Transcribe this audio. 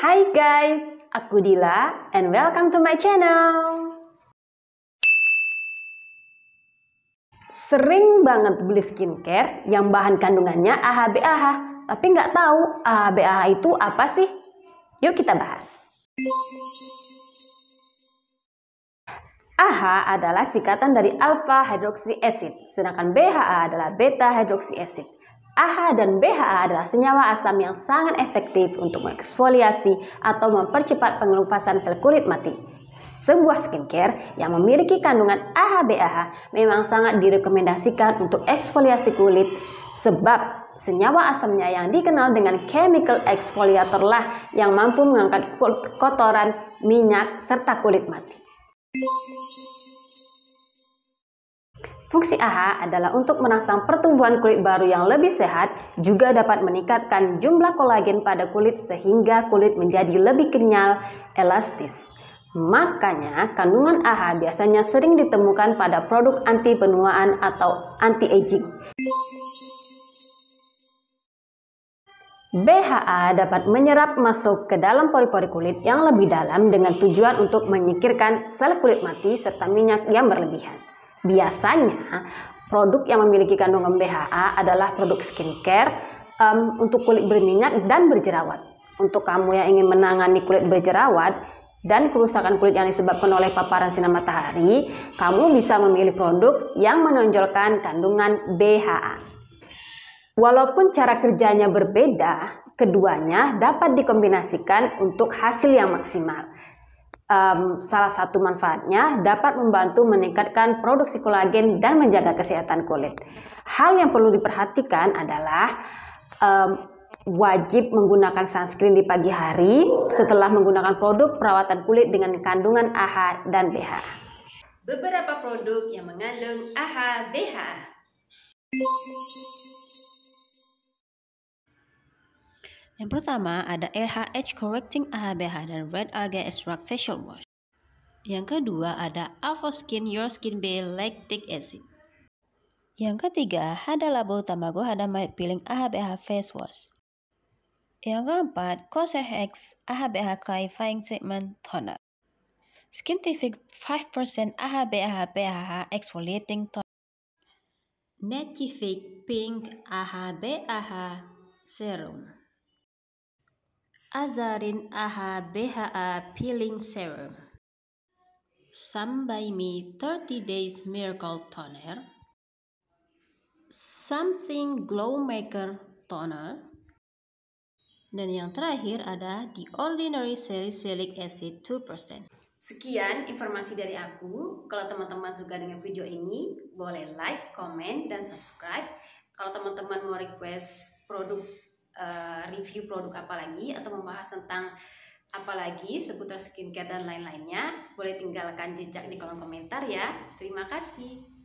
Hai guys, aku Dila and welcome to my channel. Sering banget beli skincare yang bahan kandungannya AHA-BAH, tapi nggak tahu AHA-BAH itu apa sih? Yuk kita bahas. AHA adalah singkatan dari alpha hydroxy acid, sedangkan BHA adalah beta hydroxy acid. AHA dan BHA adalah senyawa asam yang sangat efektif untuk mengeksfoliasi atau mempercepat pengelupasan sel kulit mati. Sebuah skincare yang memiliki kandungan AHA-BAH memang sangat direkomendasikan untuk eksfoliasi kulit sebab senyawa asamnya yang dikenal dengan chemical exfoliator lah yang mampu mengangkat kotoran, minyak, serta kulit mati. Fungsi AHA adalah untuk merangsang pertumbuhan kulit baru yang lebih sehat, juga dapat meningkatkan jumlah kolagen pada kulit sehingga kulit menjadi lebih kenyal, elastis. Makanya, kandungan AHA biasanya sering ditemukan pada produk anti penuaan atau anti-aging. BHA dapat menyerap masuk ke dalam pori-pori kulit yang lebih dalam dengan tujuan untuk menyingkirkan sel kulit mati serta minyak yang berlebihan. Biasanya, produk yang memiliki kandungan BHA adalah produk skincare untuk kulit berminyak dan berjerawat. Untuk kamu yang ingin menangani kulit berjerawat dan kerusakan kulit yang disebabkan oleh paparan sinar matahari, kamu bisa memilih produk yang menonjolkan kandungan BHA. Walaupun cara kerjanya berbeda, keduanya dapat dikombinasikan untuk hasil yang maksimal. Salah satu manfaatnya dapat membantu meningkatkan produksi kolagen dan menjaga kesehatan kulit. Hal yang perlu diperhatikan adalah wajib menggunakan sunscreen di pagi hari setelah menggunakan produk perawatan kulit dengan kandungan AHA dan BHA. Beberapa produk yang mengandung AHA, BHA. Yang pertama ada RH Correcting AHA-BAH dan Red Algae Extract Facial Wash. Yang kedua ada Avoskin Your Skin Bay Lactic Acid. Yang ketiga ada Labo Tamago Hadamide Peeling AHA-BAH Face Wash. Yang keempat Cosrx X AHA-BAH Clarifying Treatment Toner. Skintific 5% AHA-BAH PHH Exfoliating Toner. Nativik Pink AHA-BAH Serum. Azarin AHA-BHA Peeling Serum. Some by Me 30 Days Miracle Toner. Something Glow Maker Toner. Dan yang terakhir ada The Ordinary Salicylic Acid 2%. Sekian informasi dari aku. Kalau teman-teman suka dengan video ini, boleh like, komen, dan subscribe. Kalau teman-teman mau request produk review produk apa lagi atau membahas tentang apa lagi seputar skincare dan lain-lainnya, boleh tinggalkan jejak di kolom komentar ya. Terima kasih.